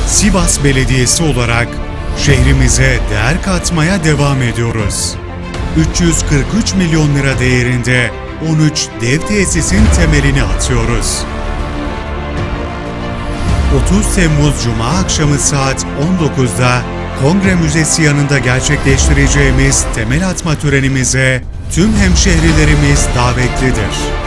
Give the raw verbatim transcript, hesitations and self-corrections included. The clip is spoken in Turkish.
Sivas Belediyesi olarak şehrimize değer katmaya devam ediyoruz. üç yüz kırk üç milyon lira değerinde on üç dev tesisin temelini atıyoruz. otuz Temmuz Cuma akşamı saat on dokuzda Kongre Müzesi yanında gerçekleştireceğimiz temel atma törenimize tüm hemşehrilerimiz davetlidir.